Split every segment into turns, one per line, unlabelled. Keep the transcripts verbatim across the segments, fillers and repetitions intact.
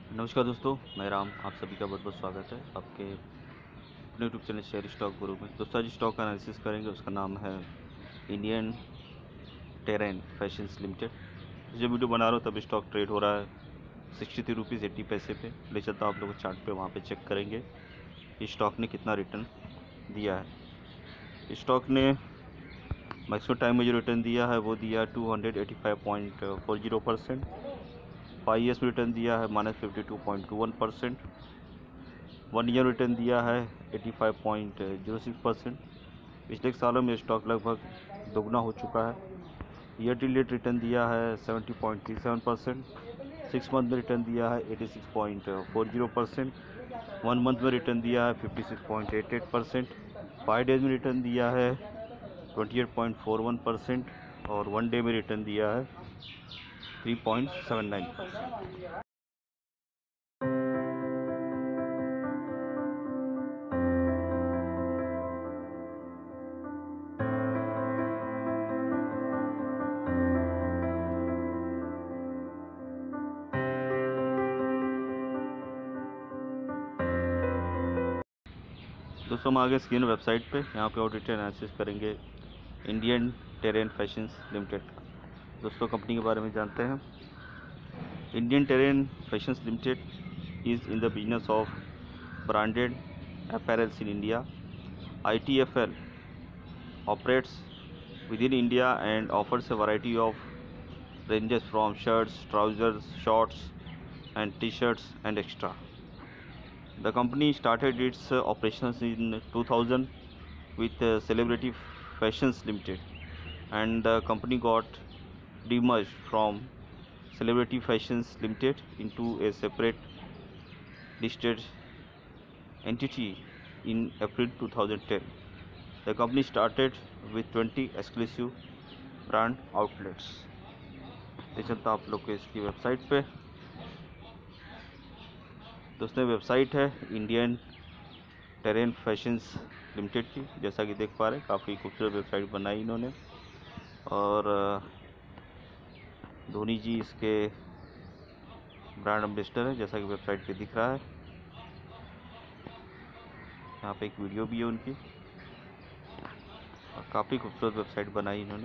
नमस्कार दोस्तों, मैं राम। आप सभी का बहुत बहुत स्वागत है आपके अपने यूट्यूब चैनल शेयर स्टॉक गुरु में। दोस्तों, आज स्टॉक का एनालिसिस करेंगे। उसका नाम है इंडियन टेरेन फैशंस लिमिटेड। जब वीडियो बना रहा हूँ तब स्टॉक ट्रेड हो रहा है सिक्सटी थ्री रुपीज़ एट्टी पैसे पे। ले चलता हूँ आप लोग चार्ट पे, वहाँ पे चेक करेंगे इस स्टॉक ने कितना रिटर्न दिया है। स्टॉक ने मैक्सिमम टाइम में जो रिटर्न दिया है वो दिया two hundred eighty five point four zero percent. Five years में रिटर्न दिया है minus fifty two point two one percent. One year return दिया है eighty five point zero six percent. पिछले सालों में स्टॉक लगभग दोगुना हो चुका है। ईयर टू डेट रिटर्न दिया है seventy point three seven percent. Six month में रिटर्न दिया है eighty six point four zero percent. One month में रिटर्न दिया है fifty six point eight eight percent. Five days में रिटर्न दिया है twenty eight point four one percent और वन डे में रिटर्न दिया है three point seven nine percent. दोस्तों, हम आगे स्क्रीन वेबसाइट पे यहाँ पे और डिटेल एनालिसिस करेंगे इंडियन टेरेन फैशंस लिमिटेड का। दोस्तों, कंपनी के बारे में जानते हैं। Indian Terrain Fashions Limited is in the business of branded apparels in India. I T F L operates within India and offers a variety of ranges from shirts, trousers, shorts and t-shirts and extra. The company started its uh, operations in two thousand with uh, Celebrity Fashions Limited, and the company got demerged from Celebrity Fashions Limited into a separate listed entity in April two thousand ten. The company started with twenty exclusive brand outlets. ले चलता आप लोग को इसकी website पे। दोस्तों, website है Indian Terrain Fashions limited की। जैसा कि देख पा रहे हैं, काफ़ी खूबसूरत वेबसाइट बनाई इन्होंने और धोनी जी इसके ब्रांड एम्बेसडर है, जैसा कि वेबसाइट पे दिख रहा है। यहाँ पे एक वीडियो भी है उनकी और काफ़ी खूबसूरत वेबसाइट बनाई इन्होंने,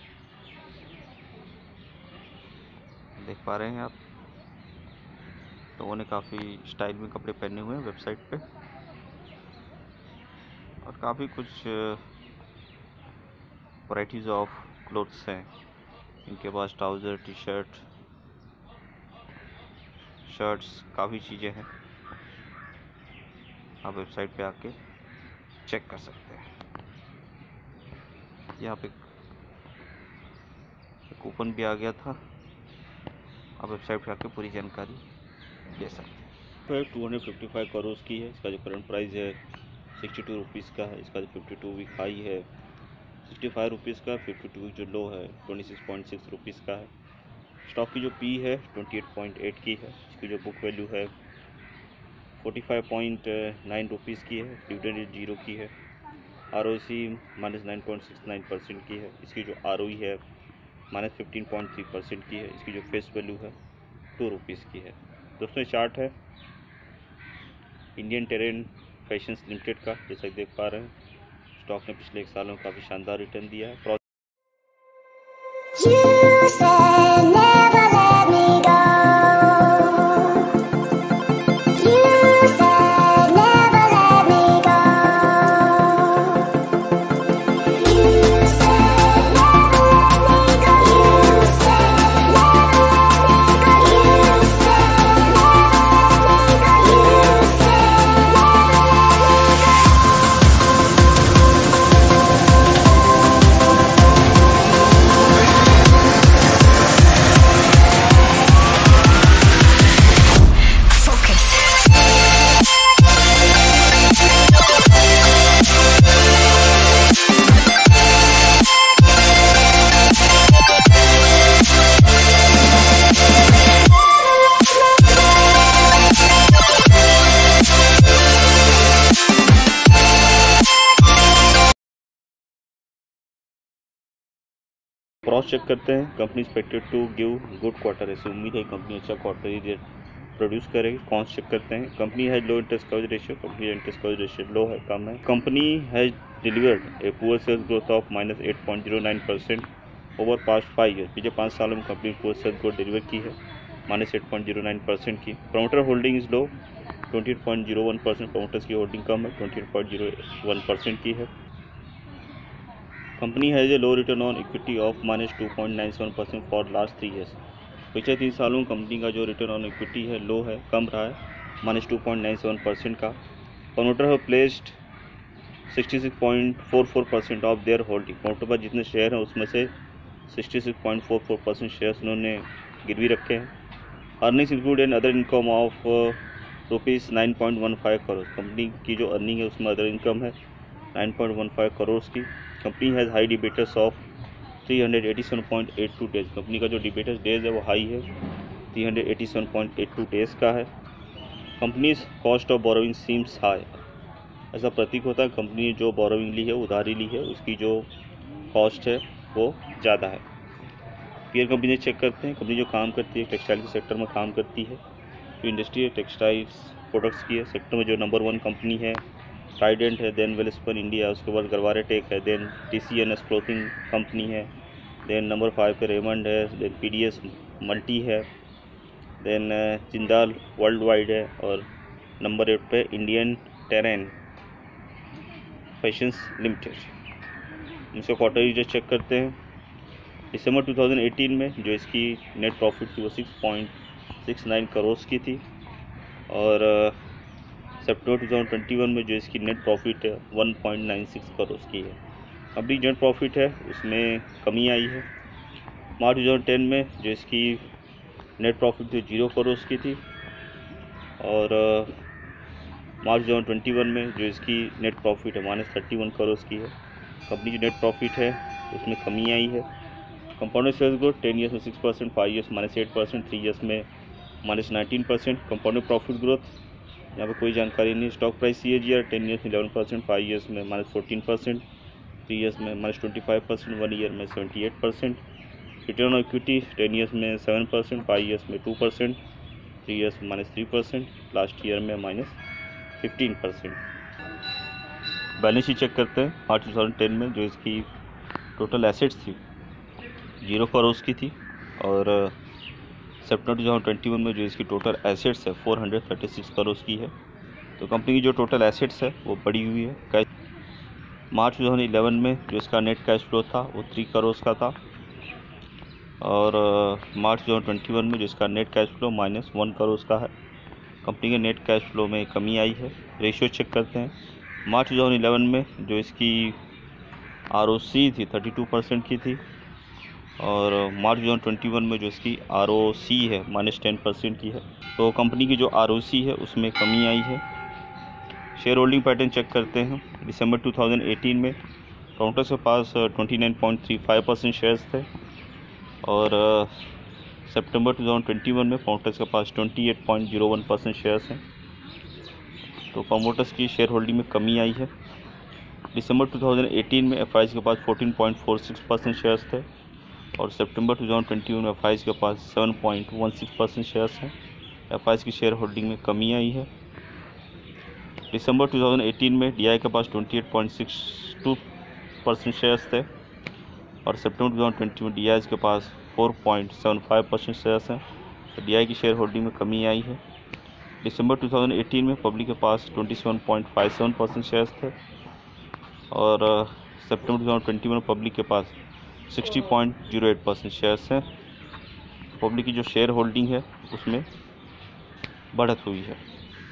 देख पा रहे हैं आप। लोगों ने काफ़ी स्टाइल में कपड़े पहने हुए हैं वेबसाइट पे और काफ़ी कुछ वैराइटीज़ ऑफ क्लोथ्स हैं इनके पास। ट्राउज़र, टी शर्ट, शर्ट्स, काफ़ी चीज़ें हैं। आप वेबसाइट पे आके चेक कर सकते हैं। यहाँ पे कूपन भी आ गया था, आप वेबसाइट पे आके पूरी जानकारी ले सकते हैं। Two hundred fifty five crore की है। इसका जो करंट प्राइस है सिक्सटी टू रुपीज़ का है। इसका जो फिफ्टी टू वीक हाई है सिक्सटी फाइव रुपीज़ का। फिफ्टी टू वीक जो लो है twenty six point six rupees का है। स्टॉक की जो पी है ट्वेंटी एट पॉइंट एट की है। इसकी जो बुक वैल्यू है forty five point nine rupees की है। डिविडेंड जीरो की है। R O C minus nine point six nine percent की है। इसकी जो आर ओ ई है minus fifteen point three percent की है। इसकी जो फेस वैल्यू है टू रुपीज़ की है। दोस्तों, चार्ट है इंडियन टेरेन फैशंस लिमिटेड का। जैसा कि देख पा रहे हैं, स्टॉक ने पिछले एक साल में काफ़ी शानदार रिटर्न दिया है। क्रॉस चेक करते हैं। Company expected to give good quarter. ऐसे उम्मीद है कंपनी अच्छा क्वार्टर ही प्रोड्यूस करेगी। कौन चेक करते हैं। Company has low interest coverage ratio, company interest coverage ratio low है, कम है। Company has delivered a poor sales growth of minus eight point zero nine percent over past five year. पिछले पाँच सालों में company poor sales growth deliver की है minus eight point zero nine percent की। Promoter holding is low, twenty eight point zero one percent promoters की holding कम है, twenty eight point zero one percent की है। Company has a low return on equity of minus two point nine seven percent for last three years. पिछले तीन सालों में company का जो रिटर्न ऑन इक्विटी है लो है, कम रहा है, minus two point nine seven percent का। Promoter have placed sixty six point four four percent of their holding. Promoter पर जितने शेयर हैं उसमें से sixty six point four four percent shares उन्होंने गिरवी रखे हैं। Earnings include and other income of rupees nine point one five crore. Company की जो अर्निंग है उसमें अदर इनकम है nine point one five crore की। Company has high debtors of three hundred eighty seven point eight two days. Company का जो debtors days है वो हाई है, three hundred eighty seven point eight two days का है। Company's cost of borrowing seems high. ऐसा प्रतीक होता है कंपनी ने जो बोरोइंग ली है, उधारी ली है, उसकी जो कॉस्ट है वो ज़्यादा है। पीयर कंपनी चेक करते हैं। कंपनी जो काम करती है टेक्सटाइल के सेक्टर में काम करती है। जो इंडस्ट्री है टेक्सटाइल्स प्रोडक्ट्स की है, सेक्टर में जो नंबर वन कंपनी है ट्राइडेंट है, देन वेलस्पन इंडिया, उसके बाद गरवारे टेक है, then T C N S clothing company है, देन नंबर फाइव पे रेमंड है, then P D S multi है, देन जिंदाल वर्ल्ड वाइड है, और नंबर एट पे इंडियन टेरेन फैशंस लिमिटेड। इसका क्वार्टरली जो चेक करते हैं। दिसंबर टू थाउजेंड एटीन में जो इसकी नेट प्रॉफिट थी वो six point six nine crore की थी, और सितंबर टू थाउजेंड ट्वेंटी वन में जो इसकी नेट प्रॉफिट है one point nine six crore की है। अभी नेट प्रॉफिट है उसमें कमी आई है। मार्च टू थाउजेंड टेन में जो इसकी नेट प्रॉफिट थी जीरो करोड़ की थी, और मार्च टू थाउजेंड ट्वेंटी वन में जो इसकी नेट प्रॉफिट है माइनस थर्टी वन करोड़ की है। कंपनी की नेट प्रॉफिट है उसमें कमी आई है। Compounded sales growth ten years में six percent, five years minus eight percent, three years में minus nineteen percent. Compounded profit growth यहाँ पर कोई जानकारी नहीं। Stock price C A G R ten years में इलेवन परसेंट, फाइव ईयर्स में minus fourteen percent, three years में minus twenty five percent, one year में seventy eight percent. Return on equity ten years में seven percent, five years में two percent, three years में minus three percent, last year में minus fifteen percent. Balance sheet check करते हैं। मार्च two thousand ten में जो इसकी टोटल एसेट्स थी जीरो करोड़ की थी, और सितंबर टू थाउजेंड ट्वेंटी वन में जो इसकी टोटल एसेट्स है four hundred thirty six crore की है। तो कंपनी की जो टोटल एसेट्स है वो बढ़ी हुई है। कैश मार्च टू थाउजेंड इलेवन में जो इसका नेट कैश फ्लो था वो थ्री करोड़ का था, और मार्च टू थाउजेंड ट्वेंटी वन में जो इसका net cash flow minus one crore का है। कंपनी के नेट कैश फ्लो में कमी आई है। रेशियो चेक करते हैं। मार्च टू थाउजेंड इलेवन में जो इसकी आर ओ सी थी थर्टी टू परसेंट की थी, और मार्च टू थाउजेंड ट्वेंटी वन में जो इसकी आर ओ सी है माइनस टेन परसेंट की है। तो कंपनी की जो आर ओ सी है उसमें कमी आई है। शेयर होल्डिंग पैटर्न चेक करते हैं। दिसंबर टू थाउजेंड एटीन में प्रोमोटर्स के पास twenty nine point three five percent shares थे, और सितंबर टू थाउजेंड ट्वेंटी वन में प्रोमोटर्स के पास twenty eight point zero one percent shares हैं। तो प्रोमोटर्स की शेयर होल्डिंग में कमी आई है। दिसंबर टू थाउजेंड एटीन में एफ आई के पास fourteen point four six percent shares थे, और सितंबर टू थाउजेंड ट्वेंटी वन में एफ आई के पास seven point one six percent shares हैं। एफ आई की शेयर होल्डिंग में कमी आई है। दिसंबर टू थाउजेंड एटीन में डी आई के पास twenty eight point six two percent shares थे, और सितंबर टू थाउजेंड ट्वेंटी में डी आई के पास four point seven five percent shares हैं। तो डी आई की शेयर होल्डिंग में कमी आई है। दिसंबर टू थाउजेंड एटीन में पब्लिक के पास twenty seven point five seven percent shares थे, और सितंबर टू थाउजेंड ट्वेंटी वन में पब्लिक के पास sixty point zero eight percent shares हैं। पब्लिक की जो शेयर होल्डिंग है उसमें बढ़त हुई है।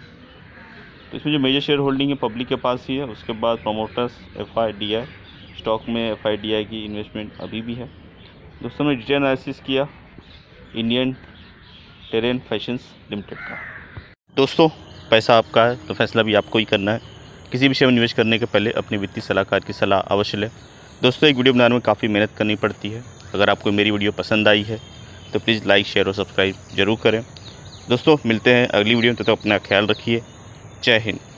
तो इसमें जो मेजर शेयर होल्डिंग है पब्लिक के पास ही है। उसके बाद promoters, F I, D I, stock में एफ आई डी आई की इन्वेस्टमेंट अभी भी है। दोस्तों ने डिटेल एनालिसिस किया इंडियन टेरेन फैशंस लिमिटेड का। दोस्तों पैसा आपका है तो फैसला भी आपको ही करना है। किसी विषय में निवेश करने के पहले अपने वित्तीय सलाहकार की सलाह अवश्य लें। दोस्तों एक वीडियो बनाने में काफ़ी मेहनत करनी पड़ती है। अगर आपको मेरी वीडियो पसंद आई है तो प्लीज़ लाइक, शेयर और सब्सक्राइब जरूर करें। दोस्तों मिलते हैं अगली वीडियो में, तब तक अपना ख्याल रखिए। जय हिंद।